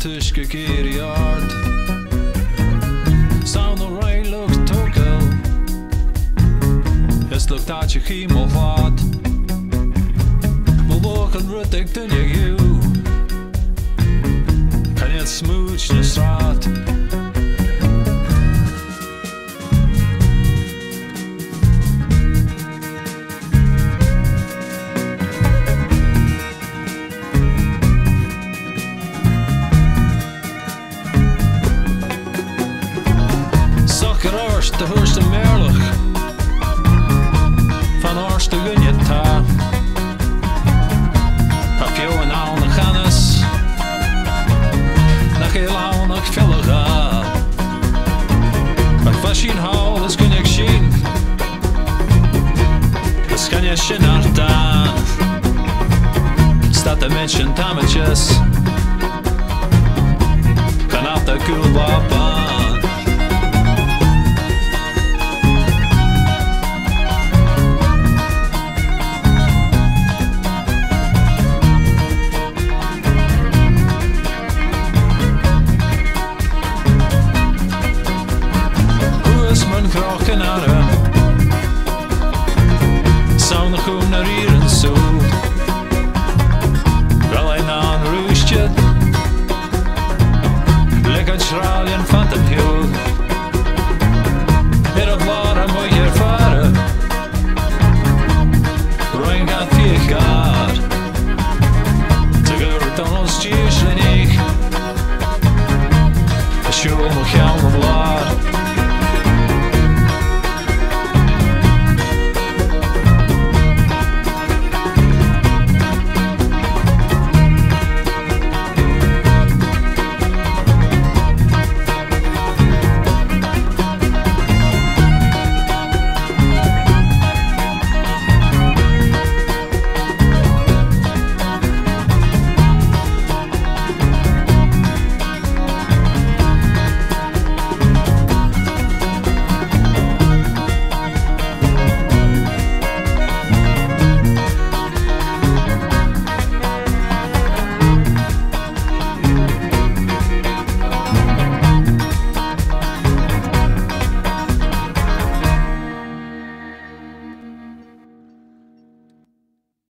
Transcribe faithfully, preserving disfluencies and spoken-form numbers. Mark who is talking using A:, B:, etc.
A: tuske keer yard. Sound the rain looks tokel. Es lukt dat je chemo wat. We walken ruttig dun je you. Kan je het smooch de straat. De hoogste merlig van Horste gunje ta. Heb je een oude gannes, nog heel oud nog veel ga. Maar was je een hou, dat kun ik zien. Dat kan je zien naar dan. Staat de mensen tametjes, kan af de koelwapen. Kroken naar hem. Zou nog goed naar hier en zo. Wel een aan roestje. Lekker schraaljen van het heel. In het waren moet je ervaren. Ruim gaat vier gaat. Tegeer dan ons tjus en ik. Als je nog gaan op laat.